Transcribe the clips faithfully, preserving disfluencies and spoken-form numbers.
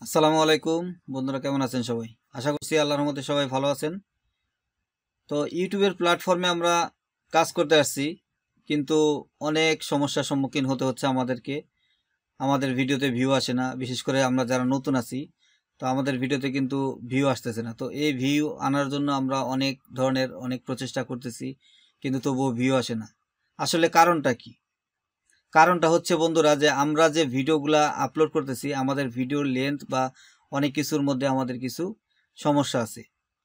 আসসালামু আলাইকুম বন্ধুরা, কেমন আছেন সবাই? আশা করছি আল্লাহর রহমতে সবাই ভালো আছেন। তো ইউটিউবের প্ল্যাটফর্মে আমরা কাজ করতে আসছি, কিন্তু অনেক সমস্যার সম্মুখীন হতে হচ্ছে আমাদেরকে। আমাদের ভিডিওতে ভিউ আসে না, বিশেষ করে আমরা যারা নতুন আছি, তো আমাদের ভিডিওতে কিন্তু ভিউ আসতেছে না। তো এই ভিউ আনার জন্য আমরা অনেক ধরনের অনেক প্রচেষ্টা করতেছি, কিন্তু তবুও ভিউ আসে না। আসলে কারণটা কি? কারণটা হচ্ছে বন্ধুরা, যে আমরা যে ভিডিওগুলা আপলোড করতেছি, আমাদের ভিডিওর লেন্থ বা অনেক কিছুর মধ্যে আমাদের কিছু সমস্যা আছে।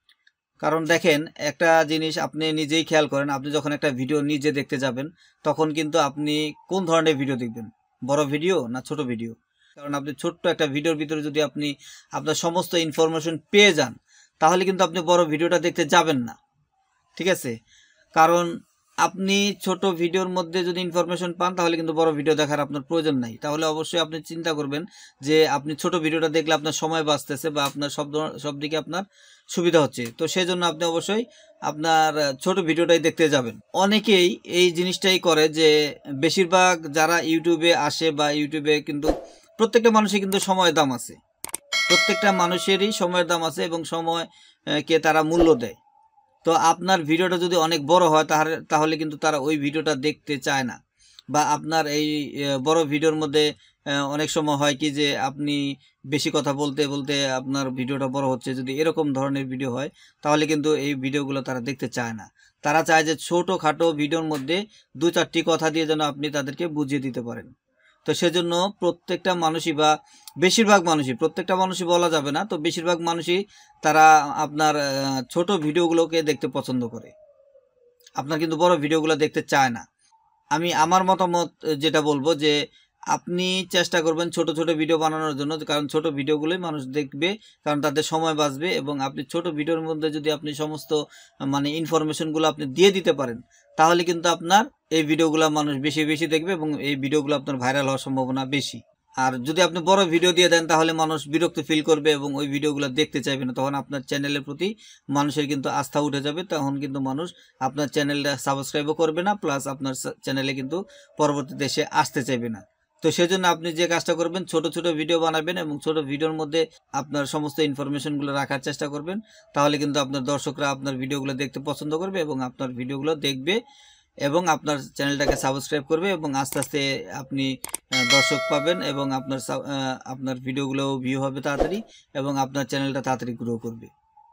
কারণ দেখেন, একটা জিনিস আপনি নিজেই খেয়াল করেন, আপনি যখন একটা ভিডিও নিজে দেখতে যাবেন, তখন কিন্তু আপনি কোন ধরনের ভিডিও দেখবেন? বড় ভিডিও না ছোট ভিডিও? কারণ আপনি ছোট্ট একটা ভিডিওর ভিতরে যদি আপনি আপনার সমস্ত ইনফরমেশন পেয়ে যান, তাহলে কিন্তু আপনি বড় ভিডিওটা দেখতে যাবেন না। ঠিক আছে? কারণ আপনি ছোট ভিডিওর মধ্যে যদি ইনফরমেশন পান, তাহলে কিন্তু বড় ভিডিও দেখার আপনার প্রয়োজন নাই। তাহলে অবশ্যই আপনি চিন্তা করবেন যে আপনি ছোট ভিডিওটা দেখলে আপনার সময় বাঁচতেছে বা আপনার সব সব দিকে আপনার সুবিধা হচ্ছে। তো সেই জন্য আপনি অবশ্যই আপনার ছোট ভিডিওটাই দেখতে যাবেন। অনেকেই এই জিনিসটাই করে যে বেশিরভাগ যারা ইউটিউবে আসে বা ইউটিউবে কিন্তু প্রত্যেকটা মানুষের কিন্তু সময়ের দাম আছে। প্রত্যেকটা মানুষেরই সময়ের দাম আছে এবং সময়কে তারা মূল্য দেয়। তো আপনার ভিডিওটা যদি অনেক বড় হয়, তাহলে তাহলে কিন্তু তারা ওই ভিডিওটা দেখতে চায় না। বা আপনার এই বড় ভিডিওর মধ্যে অনেক সময় হয় কি, যে আপনি বেশি কথা বলতে বলতে আপনার ভিডিওটা বড় হচ্ছে, যদি এরকম ধরনের ভিডিও হয়, তাহলে কিন্তু এই ভিডিওগুলো তারা দেখতে চায় না। তারা চায় যে ছোটোখাটো ভিডিওর মধ্যে দু চারটি কথা দিয়ে যেন আপনি তাদেরকে বুঝিয়ে দিতে পারেন। তো সেজন্য প্রত্যেকটা মানুষই বা বেশিরভাগ মানুষই, প্রত্যেকটা মানুষই বলা যাবে না, তো বেশিরভাগ মানুষই তারা আপনার ছোট ভিডিওগুলোকে দেখতে পছন্দ করে। আপনার কিন্তু বড় ভিডিওগুলো দেখতে চায় না। আমি আমার মতামত যেটা বলবো, যে আপনি চেষ্টা করবেন ছোট ছোট ভিডিও বানানোর জন্য, কারণ ছোট ভিডিওগুলোই মানুষ দেখবে, কারণ তাদের সময় বাঁচবে। এবং আপনি ছোট ভিডিওর মধ্যে যদি আপনি সমস্ত মানে ইনফরমেশনগুলো আপনি দিয়ে দিতে পারেন, তাহলে কিন্তু আপনার এই ভিডিওগুলো মানুষ বেশি বেশি দেখবে এবং এই ভিডিওগুলো আপনার ভাইরাল হওয়ার সম্ভাবনা বেশি। আর যদি আপনি বড় ভিডিও দিয়ে দেন, তাহলে মানুষ বিরক্ত ফিল করবে এবং ওই ভিডিওগুলো দেখতে চাইবে না। তখন আপনার চ্যানেলের প্রতি মানুষের কিন্তু আস্থা উঠে যাবে। তখন কিন্তু মানুষ আপনার চ্যানেলটা সাবস্ক্রাইবও করবে না, প্লাস আপনার চ্যানেলে কিন্তু পরবর্তীতে এসে আসতে চাইবে না। তো সেজন্য আপনি যে কাজটা করবেন, ছোট ছোট ভিডিও বানাবেন এবং ছোট ভিডিওর মধ্যে আপনার সমস্ত ইনফরমেশনগুলো রাখার চেষ্টা করবেন। তাহলে কিন্তু আপনার দর্শকরা আপনার ভিডিওগুলো দেখতে পছন্দ করবে এবং আপনার ভিডিওগুলো দেখবে এবং আপনার চ্যানেলটাকে সাবস্ক্রাইব করবে এবং আস্তে আস্তে আপনি দর্শক পাবেন এবং আপনার আপনার ভিডিওগুলো ভিউ হবে তাড়াতাড়ি এবং আপনার চ্যানেলটা তাড়াতাড়ি গ্রো করবে।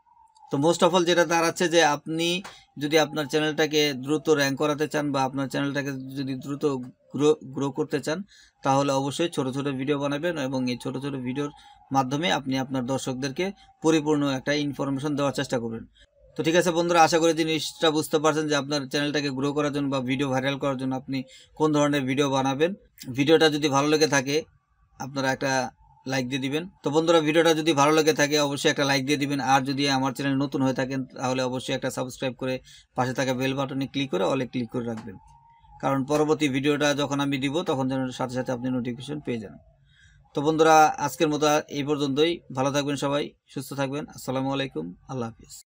তো মোস্ট অফ অল যেটা দাঁড়াচ্ছে, যে আপনি যদি আপনার চ্যানেলটাকে দ্রুত র্যাঙ্ক করাতে চান বা আপনার চ্যানেলটাকে যদি দ্রুত গ্রো গ্রো করতে চান, তাহলে অবশ্যই ছোট ছোট ভিডিও বানাবেন এবং এই ছোট ছোট ভিডিওর মাধ্যমে আপনি আপনার দর্শকদেরকে পরিপূর্ণ একটা ইনফরমেশন দেওয়ার চেষ্টা করবেন। তো ঠিক আছে বন্ধুরা, আশা করি জিনিসটা বুঝতে পারছেন যে আপনার চ্যানেলটাকে গ্রো করার জন্য বা ভিডিও ভাইরাল করার জন্য আপনি কোন ধরনের ভিডিও বানাবেন। ভিডিওটা যদি ভালো লেগে থাকে, আপনারা একটা লাইক দিয়ে দিবেন। তো বন্ধুরা, ভিডিওটা যদি ভালো লেগে থাকে অবশ্যই একটা লাইক দিয়ে দিবেন। আর যদি আমার চ্যানেল নতুন হয়ে থাকেন, তাহলে অবশ্যই একটা সাবস্ক্রাইব করে পাশে থাকা বেল বাটনে ক্লিক করে অলে ক্লিক করে রাখবেন, কারণ পরবর্তী ভিডিওটা যখন আমি দিব, তখন যেন সাথে সাথে আপনি নোটিফিকেশন পেয়ে যান। তো বন্ধুরা, আজকের মতো এই পর্যন্তই। ভালো থাকবেন সবাই, সুস্থ থাকবেন। আসসালামু আলাইকুম, আল্লাহ হাফিজ।